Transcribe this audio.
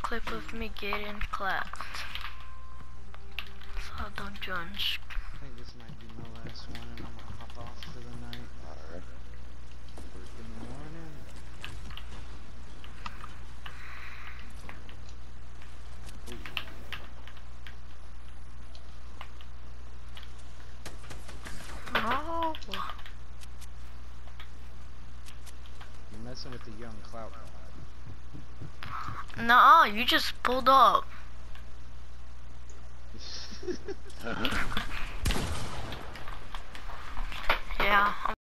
clip of me getting clapped. So don't join. I think this might be my last one, and I'm gonna hop off for the night. Alright. Work in the morning. No. You're messing with the young clout. Nah, you just pulled up. Yeah.